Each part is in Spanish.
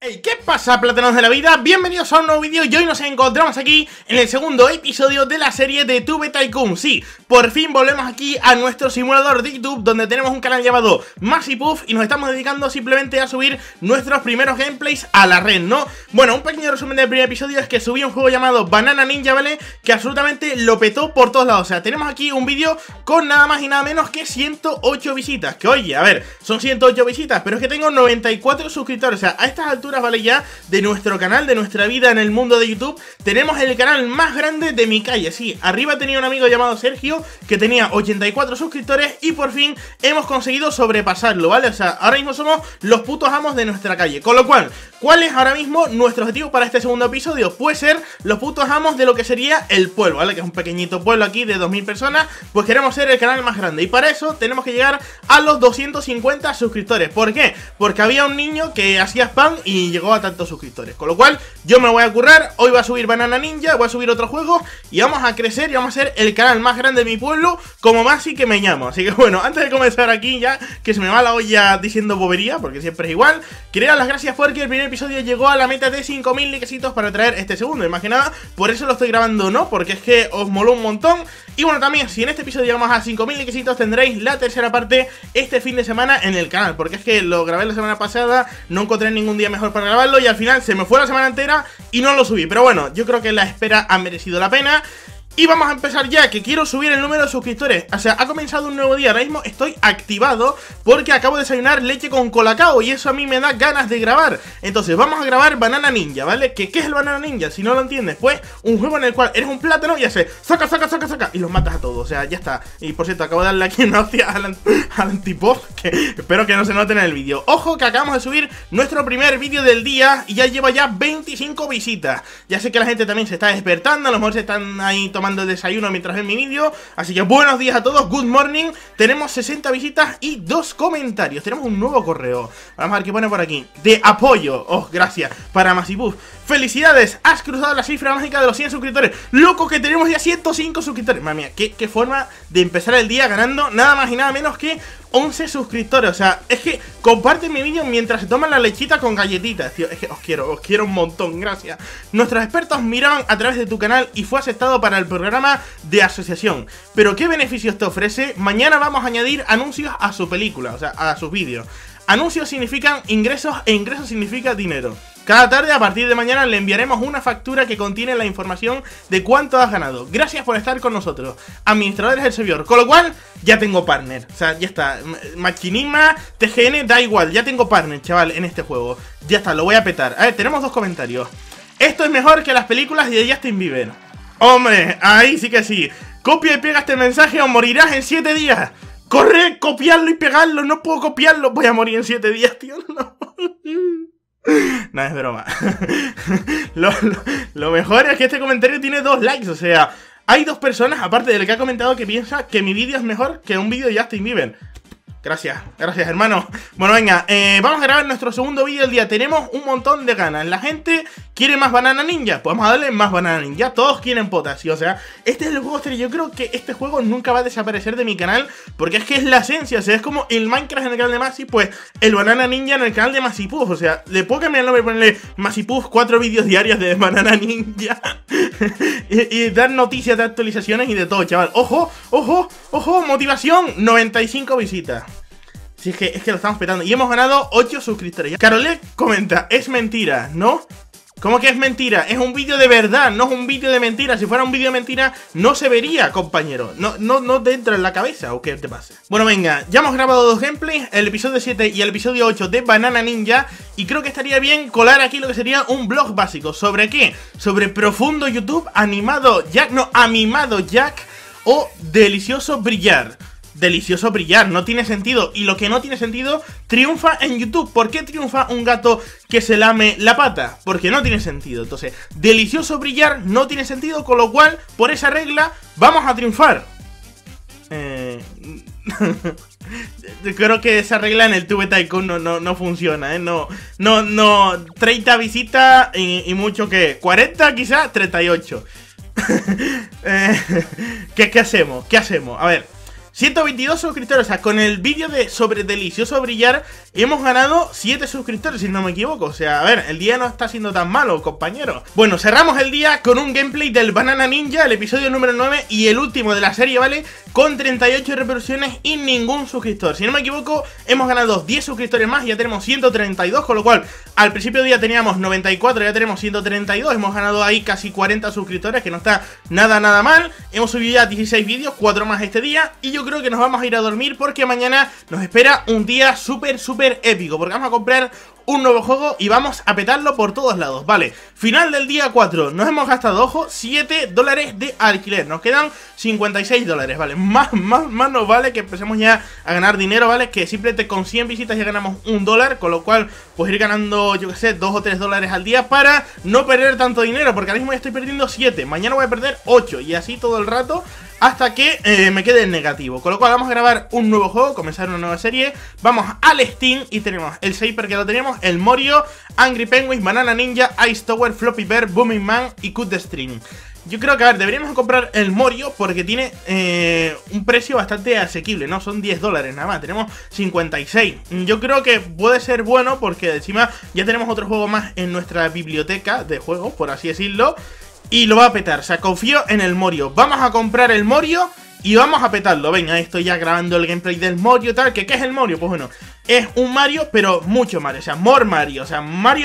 Hey, ¿qué pasa, plátanos de la vida? Bienvenidos a un nuevo vídeo y hoy nos encontramos aquí en el segundo episodio de la serie de Tube Tycoon. Sí, por fin volvemos aquí a nuestro simulador de YouTube, donde tenemos un canal llamado Massipuff y nos estamos dedicando simplemente a subir nuestros primeros gameplays a la red, ¿no? Bueno, un pequeño resumen del primer episodio es que subí un juego llamado Banana Ninja, ¿vale? Que absolutamente lo petó por todos lados. O sea, tenemos aquí un vídeo con nada más y nada menos que 108 visitas. Que oye, a ver, son 108 visitas, pero es que tengo 94 suscriptores. O sea, a estas alturas, vale, ya de nuestro canal, de nuestra vida en el mundo de YouTube, tenemos el canal más grande de mi calle. Sí, arriba tenía un amigo llamado Sergio que tenía 84 suscriptores y por fin hemos conseguido sobrepasarlo, ¿vale? O sea, ahora mismo somos los putos amos de nuestra calle. Con lo cual, ¿cuál es ahora mismo nuestro objetivo para este segundo episodio? Puede ser los putos amos de lo que sería el pueblo, ¿vale? Que es un pequeñito pueblo aquí de 2000 personas. Pues queremos ser el canal más grande y para eso tenemos que llegar a los 250 suscriptores. ¿Por qué? Porque había un niño que hacía spam y llegó a tantos suscriptores. Con lo cual, yo me voy a currar. Hoy va a subir Banana Ninja, voy a subir otro juego y vamos a crecer y vamos a ser el canal más grande de mi pueblo, como Masi que me llamo. Así que bueno, antes de comenzar aquí ya, que se me va la olla diciendo bobería, porque siempre es igual, quería dar las gracias porque el primer episodio llegó a la meta de 5000 likecitos para traer este segundo. Y más que nada, por eso lo estoy grabando, ¿no? Porque es que os moló un montón. Y bueno, también, si en este episodio llegamos a 5000 likecitos, tendréis la tercera parte este fin de semana en el canal. Porque es que lo grabé la semana pasada, no encontré ningún día mejor para grabarlo y al final se me fue la semana entera y no lo subí. Pero bueno, yo creo que la espera ha merecido la pena. Y vamos a empezar ya, que quiero subir el número de suscriptores. O sea, ha comenzado un nuevo día. Ahora mismo estoy activado porque acabo de desayunar leche con colacao y eso a mí me da ganas de grabar. Entonces vamos a grabar Banana Ninja, ¿vale? ¿Qué es el Banana Ninja? Si no lo entiendes, pues un juego en el cual eres un plátano y haces saca y los matas a todos. O sea, ya está. Y por cierto, acabo de darle aquí una hostia al antipop, que espero que no se note en el vídeo. Ojo que acabamos de subir nuestro primer vídeo del día y ya lleva ya 25 visitas. Ya sé que la gente también se está despertando, a lo mejor se están ahí tomando el desayuno mientras ven mi vídeo. Así que buenos días a todos, good morning. Tenemos 60 visitas y 2 comentarios. Tenemos un nuevo correo. Vamos a ver qué pone por aquí. De apoyo. Oh, gracias. Para Massipuff. Felicidades, has cruzado la cifra mágica de los 100 suscriptores. Loco, que tenemos ya 105 suscriptores. Madre mía, qué forma de empezar el día ganando nada más y nada menos que 11 suscriptores. O sea, es que comparten mi vídeo mientras se toman la lechita con galletitas, tío. Es que os quiero un montón, gracias. Nuestros expertos miraban a través de tu canal y fue aceptado para el programa de asociación. Pero ¿qué beneficios te ofrece? Mañana vamos a añadir anuncios a su película, o sea, a sus vídeos. Anuncios significan ingresos e ingresos significa dinero. Cada tarde, a partir de mañana, le enviaremos una factura que contiene la información de cuánto has ganado. Gracias por estar con nosotros, administradores del servidor. Con lo cual, ya tengo partner. O sea, ya está. Machinima, TGN, da igual. Ya tengo partner, chaval, en este juego. Ya está, lo voy a petar. A ver, tenemos 2 comentarios. Esto es mejor que las películas de Justin Bieber. Hombre, ahí sí que sí. Copia y pega este mensaje o morirás en 7 días. Corre, copiarlo y pegarlo. No puedo copiarlo. Voy a morir en 7 días, tío. No. No, es broma. Lo mejor es que este comentario tiene 2 likes. O sea, hay 2 personas, aparte del que ha comentado, que piensa que mi vídeo es mejor que un vídeo de Justin Bieber. Gracias, hermano. Bueno, venga, vamos a grabar nuestro segundo vídeo del día. Tenemos un montón de ganas. La gente quiere más Banana Ninja. Pues vamos a darle más Banana Ninja. Todos quieren potas, ¿sí? O sea, este es el juego estrella. Yo creo que este juego nunca va a desaparecer de mi canal, porque es que es la esencia. O sea, es como el Minecraft en el canal de Masi, pues el Banana Ninja en el canal de Massipuff. O sea, le puedo cambiar el nombre y ponerle Massipuff 4 vídeos diarios de Banana Ninja. y dar noticias de actualizaciones y de todo, chaval. Ojo, motivación, 95 visitas. Sí, es que lo estamos petando. Y hemos ganado 8 suscriptores. Carole comenta, es mentira, ¿no? ¿Cómo que es mentira? Es un vídeo de verdad, no es un vídeo de mentira. Si fuera un vídeo de mentira, no se vería, compañero. No te entra en la cabeza, ¿o qué te pasa? Bueno, venga, ya hemos grabado 2 gameplays, el episodio 7 y el episodio 8 de Banana Ninja. Y creo que estaría bien colar aquí lo que sería un blog básico. ¿Sobre qué? Sobre profundo YouTube, animado Jack, no, amimado Jack o delicioso brillar. Delicioso brillar, no tiene sentido. Y lo que no tiene sentido triunfa en YouTube. ¿Por qué triunfa un gato que se lame la pata? Porque no tiene sentido. Entonces, delicioso brillar no tiene sentido, con lo cual, por esa regla, vamos a triunfar. Creo que esa regla en el Tube Tycoon no funciona, ¿eh? No, 30 visitas y mucho que 40 quizás, 38. ¿Qué hacemos? A ver, 122 suscriptores, o sea, con el vídeo sobre delicioso brillar y hemos ganado 7 suscriptores, si no me equivoco. O sea, a ver, el día no está siendo tan malo, compañeros. Bueno, cerramos el día con un gameplay del Banana Ninja, el episodio número 9 y el último de la serie, ¿vale? Con 38 reproducciones y ningún suscriptor. Si no me equivoco, hemos ganado 10 suscriptores más y ya tenemos 132, con lo cual al principio del día teníamos 94, ya tenemos 132, hemos ganado ahí casi 40 suscriptores, que no está nada mal. Hemos subido ya 16 vídeos, 4 más este día, y yo creo que nos vamos a ir a dormir porque mañana nos espera un día súper épico, porque vamos a comprar un nuevo juego y vamos a petarlo por todos lados, vale. Final del día 4, nos hemos gastado, ojo, 7 dólares de alquiler, nos quedan 56 dólares, vale. Más nos vale que empecemos ya a ganar dinero, vale, que simplemente con 100 visitas ya ganamos $1, con lo cual pues ir ganando, yo que sé, 2 o 3 dólares al día para no perder tanto dinero, porque ahora mismo ya estoy perdiendo 7, mañana voy a perder 8 y así todo el rato hasta que me quede en negativo. Con lo cual vamos a grabar un nuevo juego, comenzar una nueva serie. Vamos al Steam y tenemos el Saper, que lo tenemos, el Morio, Angry Penguins, Banana Ninja, Ice Tower, Floppy Bear, Booming Man y Cut the String. Yo creo que, a ver, deberíamos comprar el Morio porque tiene un precio bastante asequible, ¿no? Son 10 dólares nada más, tenemos 56. Yo creo que puede ser bueno porque encima ya tenemos otro juego más en nuestra biblioteca de juegos, por así decirlo. Y lo va a petar, o sea, confío en el Morio. Vamos a comprar el Morio y vamos a petarlo. Venga, estoy ya grabando el gameplay del Morio, tal. ¿Qué es el Morio? Pues bueno, es un Mario, pero mucho Mario. O sea, more Mario. O sea, Mario,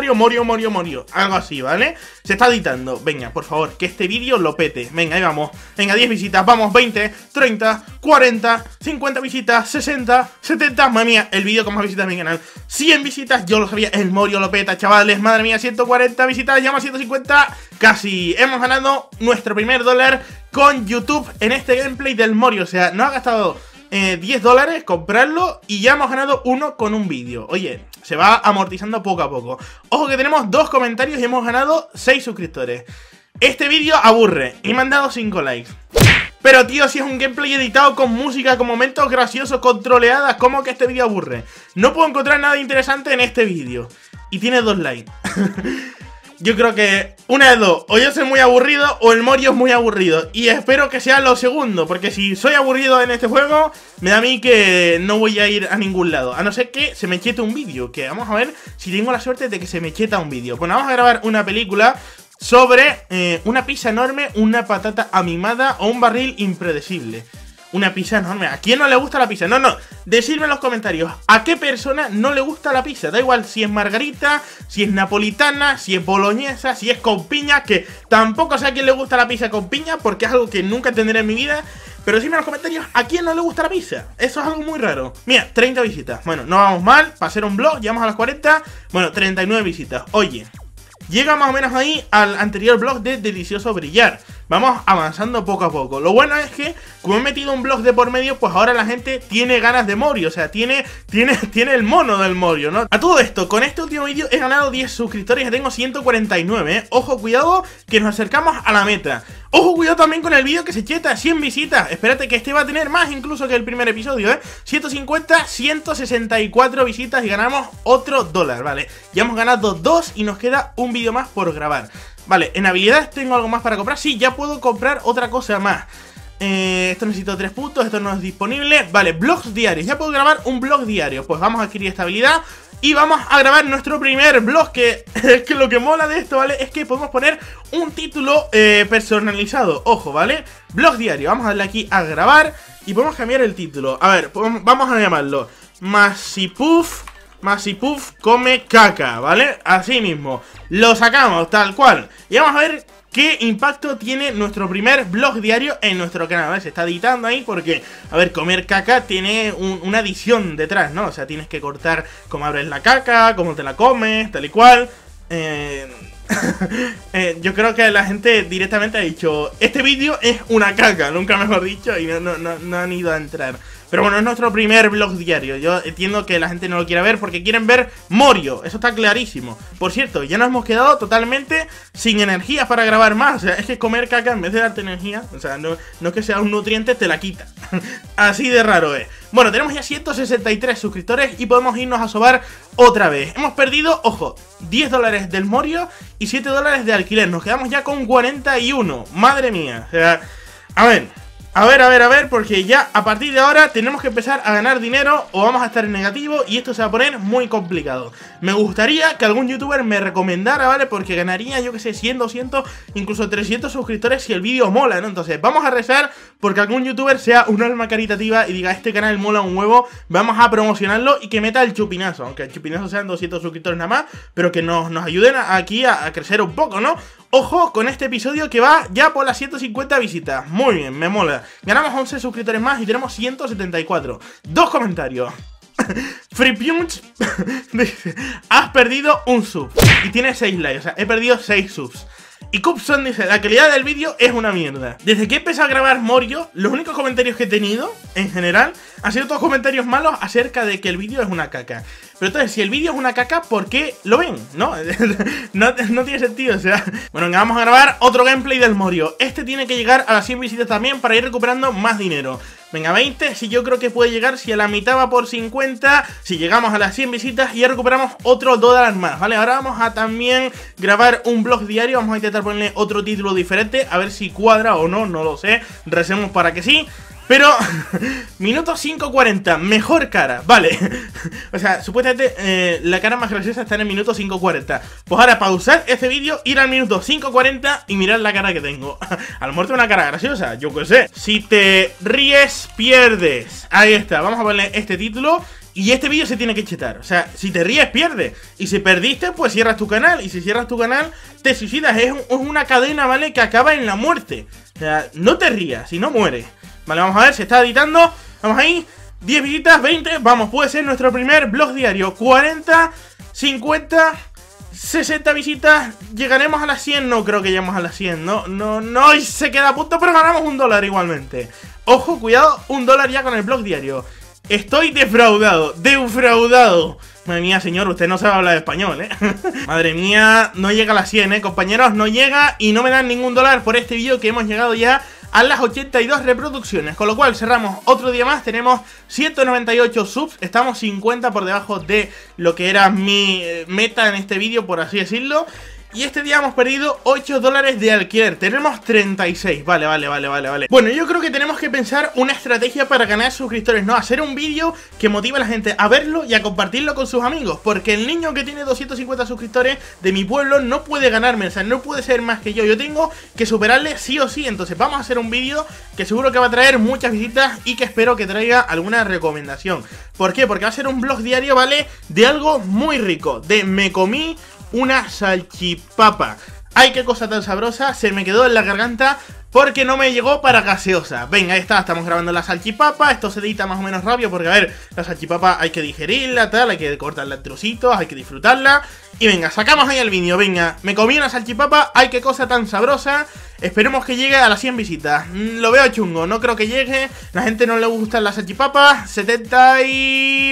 Morio. Algo así, ¿vale? Se está editando. Venga, por favor, que este vídeo lo pete. Venga, ahí vamos. Venga, 10 visitas. Vamos, 20, 30, 40, 50 visitas, 60, 70. Madre mía, el vídeo con más visitas en mi canal. 100 visitas, yo lo sabía. El Morio lo peta, chavales. Madre mía, 140 visitas. Llama a 150. Casi. Hemos ganado nuestro primer dólar con YouTube en este gameplay del Morio. O sea, nos ha gastado 10 dólares comprarlo y ya hemos ganado uno con un vídeo. Oye, se va amortizando poco a poco. Ojo que tenemos 2 comentarios y hemos ganado 6 suscriptores. Este vídeo aburre y me han dado 5 likes. Pero tío, si es un gameplay editado con música, con momentos graciosos, con troleadas, ¿cómo que este vídeo aburre? No puedo encontrar nada interesante en este vídeo. Y tiene 2 likes. Yo creo que una de dos, o yo soy muy aburrido o el Morio es muy aburrido. Y espero que sea lo segundo, porque si soy aburrido en este juego, me da a mí que no voy a ir a ningún lado. A no ser que se me chete un vídeo, que vamos a ver si tengo la suerte de que se me cheta un vídeo. Bueno, vamos a grabar una película sobre una pizza enorme, una patata amimada o un barril impredecible. Una pizza enorme. ¿A quién no le gusta la pizza? No, decidme en los comentarios ¿a qué persona no le gusta la pizza? Da igual si es margarita, si es napolitana, si es boloñesa, si es con piña. Que tampoco sé a quién le gusta la pizza con piña, porque es algo que nunca entenderé en mi vida. Pero decidme en los comentarios ¿a quién no le gusta la pizza? Eso es algo muy raro. Mira, 30 visitas. Bueno, no vamos mal, para hacer un vlog, llegamos a las 40. Bueno, 39 visitas. Oye, llega más o menos ahí al anterior vlog de Delicioso Brillar. Vamos avanzando poco a poco. Lo bueno es que, como he metido un vlog de por medio, pues ahora la gente tiene ganas de Morio. O sea, tiene el mono del Morio, ¿no? A todo esto, con este último vídeo he ganado 10 suscriptores. Ya tengo 149, ¿eh? Ojo, cuidado, que nos acercamos a la meta. Ojo, cuidado también con el vídeo que se cheta 100 visitas. Espérate que este va a tener más incluso que el primer episodio, ¿eh? 150, 164 visitas y ganamos otro dólar, ¿vale? Ya hemos ganado 2 y nos queda un vídeo más por grabar. Vale, en habilidades tengo algo más para comprar. Sí, ya puedo comprar otra cosa más. Esto necesito 3 puntos, esto no es disponible. Vale, vlogs diarios, ya puedo grabar un vlog diario. Pues vamos a adquirir esta habilidad y vamos a grabar nuestro primer vlog. Que es que lo que mola de esto, ¿vale? Es que podemos poner un título personalizado. Ojo, ¿vale? Vlog diario, vamos a darle aquí a grabar y podemos cambiar el título. A ver, vamos a llamarlo Masipuf come caca, ¿vale? Así mismo, lo sacamos tal cual. Y vamos a ver qué impacto tiene nuestro primer vlog diario en nuestro canal, ¿vale? Se está editando ahí porque, a ver, comer caca tiene una edición detrás, ¿no? O sea, tienes que cortar cómo abres la caca, cómo te la comes, tal y cual. Yo creo que la gente directamente ha dicho este vídeo es una caca, nunca mejor dicho, y no han ido a entrar. Pero bueno, es nuestro primer vlog diario. Yo entiendo que la gente no lo quiera ver porque quieren ver Morio, eso está clarísimo. Por cierto, ya nos hemos quedado totalmente sin energía para grabar más. O sea, es que comer caca en vez de darte energía, o sea, no es que sea un nutriente, te la quita. Así de raro es. Bueno, tenemos ya 163 suscriptores y podemos irnos a sobar otra vez. Hemos perdido, ojo, 10 dólares del Morio y 7 dólares de alquiler. Nos quedamos ya con 41. Madre mía, o sea, a ver, A ver, porque ya a partir de ahora tenemos que empezar a ganar dinero o vamos a estar en negativo y esto se va a poner muy complicado. Me gustaría que algún youtuber me recomendara, ¿vale? Porque ganaría, yo que sé, 100, 200, incluso 300 suscriptores si el vídeo mola, ¿no? Entonces vamos a rezar porque algún youtuber sea un alma caritativa y diga, este canal mola un huevo, vamos a promocionarlo y que meta el chupinazo. Aunque el chupinazo sean 200 suscriptores nada más, pero que nos ayuden aquí a crecer un poco, ¿no? Ojo con este episodio que va ya por las 150 visitas. Muy bien, me mola. Ganamos 11 suscriptores más y tenemos 174. Dos comentarios. FreePunch dice, has perdido un sub y tiene 6 likes, o sea, he perdido 6 subs. Y Cupson dice, la calidad del vídeo es una mierda. Desde que empecé a grabar Morio, los únicos comentarios que he tenido, en general, han sido todos comentarios malos acerca de que el vídeo es una caca. Pero entonces, si el vídeo es una caca, ¿por qué lo ven? ¿No? No tiene sentido, o sea... Bueno, venga, vamos a grabar otro gameplay del Morio. Este tiene que llegar a las 100 visitas también para ir recuperando más dinero. Venga, 20, si yo creo que puede llegar, si a la mitad va por 50, si llegamos a las 100 visitas y ya recuperamos otro $2 más, ¿vale? Ahora vamos a también grabar un vlog diario, vamos a intentar ponerle otro título diferente, a ver si cuadra o no, no lo sé, recemos para que sí. Pero, minuto 5.40, mejor cara, vale. O sea, supuestamente la cara más graciosa está en el minuto 5.40. Pues ahora pausar este vídeo, ir al minuto 5.40 y mirar la cara que tengo. A lo mejor tengo una cara graciosa, yo qué sé. Si te ríes, pierdes. Ahí está, vamos a ponerle este título. Y este vídeo se tiene que chetar, o sea, si te ríes, pierdes. Y si perdiste, pues cierras tu canal. Y si cierras tu canal, te suicidas. Es una cadena, ¿vale? Que acaba en la muerte. O sea, no te rías, si no mueres. Vale, vamos a ver, se está editando. Vamos ahí, 10 visitas, 20. Vamos, puede ser nuestro primer vlog diario. 40, 50, 60 visitas. ¿Llegaremos a las 100? No creo que lleguemos a las 100. No, y se queda a punto, pero ganamos $1 igualmente. Ojo, cuidado, $1 ya con el vlog diario. Estoy defraudado. Madre mía, señor, usted no sabe hablar español, ¿eh? Madre mía, no llega a las 100, compañeros, no llega y no me dan ningún dólar por este vídeo que hemos llegado ya a las 82 reproducciones. Con lo cual cerramos otro día más, tenemos 198 subs, estamos 50 por debajo de lo que era mi meta en este vídeo, por así decirlo. Y este día hemos perdido $8 de alquiler. Tenemos 36, vale. Bueno, yo creo que tenemos que pensar una estrategia para ganar suscriptores, ¿no? Hacer un vídeo que motive a la gente a verlo y a compartirlo con sus amigos. Porque el niño que tiene 250 suscriptores de mi pueblo no puede ganarme, o sea, no puede ser más que yo. Yo tengo que superarle sí o sí. Entonces vamos a hacer un vídeo que seguro que va a traer muchas visitas y que espero que traiga alguna recomendación. ¿Por qué? Porque va a ser un vlog diario, ¿vale? De algo muy rico, de me comí una salchipapa. Ay, qué cosa tan sabrosa, se me quedó en la garganta porque no me llegó para gaseosa. Venga, ahí está, estamos grabando la salchipapa. Esto se edita más o menos rápido porque, a ver, la salchipapa hay que digerirla, tal, hay que cortarla en trocitos, hay que disfrutarla. Y venga, sacamos ahí el vídeo, venga. Me comí una salchipapa, ay, qué cosa tan sabrosa. Esperemos que llegue a las 100 visitas. Lo veo chungo, no creo que llegue. La gente no le gustan las salchipapas. 70 y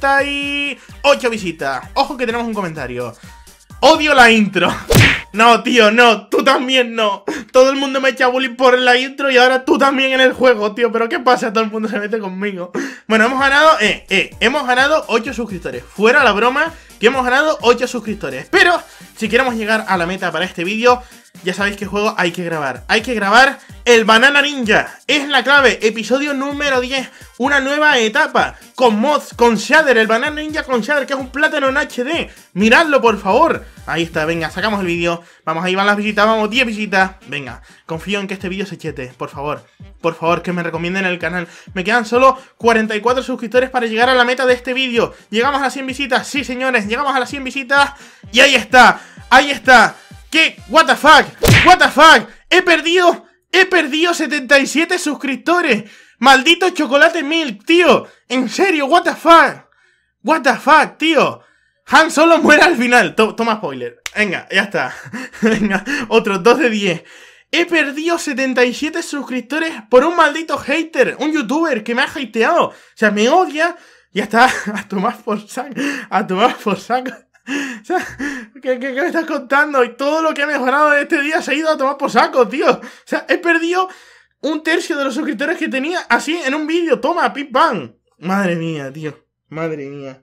88 visitas. Ojo que tenemos un comentario. Odio la intro. No, tío, no, tú también no. Todo el mundo me echa bullying por la intro y ahora tú también en el juego, tío. ¿Pero qué pasa? Todo el mundo se mete conmigo. Bueno, hemos ganado 8 suscriptores. Fuera la broma, que hemos ganado 8 suscriptores. Pero si queremos llegar a la meta para este vídeo, ya sabéis qué juego hay que grabar. Hay que grabar el Banana Ninja. Es la clave. Episodio número 10. Una nueva etapa. Con mods, con shader. El Banana Ninja con shader, que es un plátano en HD. Miradlo, por favor. Ahí está, venga, sacamos el vídeo. Vamos, ahí van las visitas, vamos, 10 visitas. Venga, confío en que este vídeo se chete, por favor. Por favor, que me recomienden el canal. Me quedan solo 44 suscriptores para llegar a la meta de este vídeo. ¿Llegamos a las 100 visitas? Sí, señores, llegamos a las 100 visitas. Y ahí está, ahí está. ¿Qué? What the fuck, what the fuck. He perdido 77 suscriptores. Maldito chocolate milk, tío. En serio, what the fuck, tío. Han Solo muere al final. Toma spoiler. Venga, ya está. Venga, otros 2 de 10. He perdido 77 suscriptores por un maldito hater. Un youtuber que me ha hateado. O sea, me odia. Ya está. A tomar por saco. A tomar por saco. O sea, ¿qué me estás contando? Y todo lo que he mejorado de este día se ha ido a tomar por saco, tío. O sea, he perdido un tercio de los suscriptores que tenía así en un vídeo. Toma, pim pam. Madre mía, tío. Madre mía.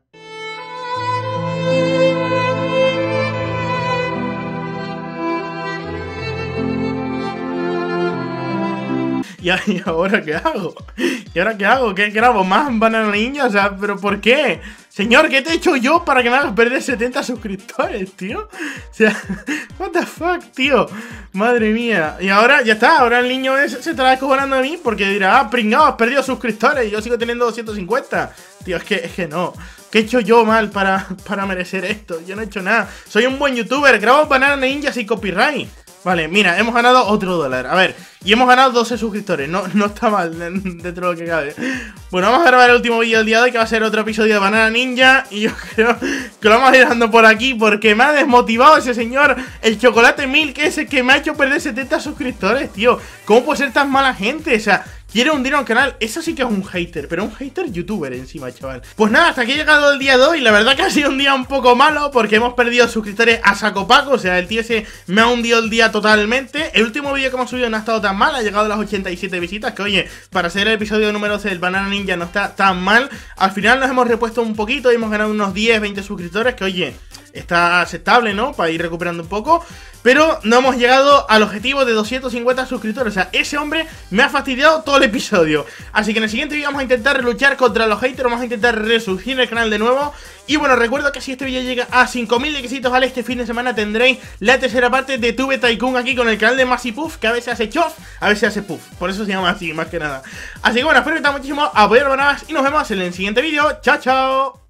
¿Y ahora qué hago? ¿Y ahora qué hago? ¿Qué grabo? ¿Más Banana Ninja? O sea, ¿pero por qué? Señor, ¿qué te he hecho yo para que me hagas perder 70 suscriptores, tío? O sea, what the fuck, tío. Madre mía. Y ahora, ya está, ahora el niño ese se estará descojonando de mí porque dirá, ah, pringao, has perdido suscriptores y yo sigo teniendo 250. Tío, es que no. ¿Qué he hecho yo mal para merecer esto? Yo no he hecho nada. Soy un buen youtuber, grabo Banana Ninja sin copyright. Vale, mira, hemos ganado otro dólar. A ver, y hemos ganado 12 suscriptores. No está mal dentro de lo que cabe. Bueno, vamos a grabar el último vídeo del día de hoy, que va a ser otro episodio de Banana Ninja. Y yo creo que lo vamos a ir dando por aquí, porque me ha desmotivado ese señor, el Chocolate Milk, ese que me ha hecho perder 70 suscriptores, tío. ¿Cómo puede ser tan mala gente? O sea, quiere hundir al canal. Eso sí que es un hater, pero un hater youtuber encima, chaval. Pues nada, hasta aquí ha llegado el día de hoy. La verdad que ha sido un día un poco malo, porque hemos perdido suscriptores a saco paco. O sea, el tío ese me ha hundido el día totalmente. El último vídeo que hemos subido no ha estado tan mal. Ha llegado a las 87 visitas, que oye, para ser el episodio número 12 del Banana Ninja no está tan mal. Al final nos hemos repuesto un poquito y hemos ganado unos 10, 20 suscriptores, que oye, está aceptable, ¿no? Para ir recuperando un poco. Pero no hemos llegado al objetivo de 250 suscriptores. O sea, ese hombre me ha fastidiado todo el episodio. Así que en el siguiente vídeo vamos a intentar luchar contra los haters. Vamos a intentar resurgir el canal de nuevo. Y bueno, recuerdo que si este vídeo llega a 5000 likecitos, ¿vale? Este fin de semana tendréis la tercera parte de Tube Tycoon aquí con el canal de Masipuff, que a veces hace chof, a veces hace puff. Por eso se llama así, más que nada. Así que bueno, espero que te haya muchísimo, apoyar bananas y nos vemos en el siguiente vídeo. ¡Chao, chao!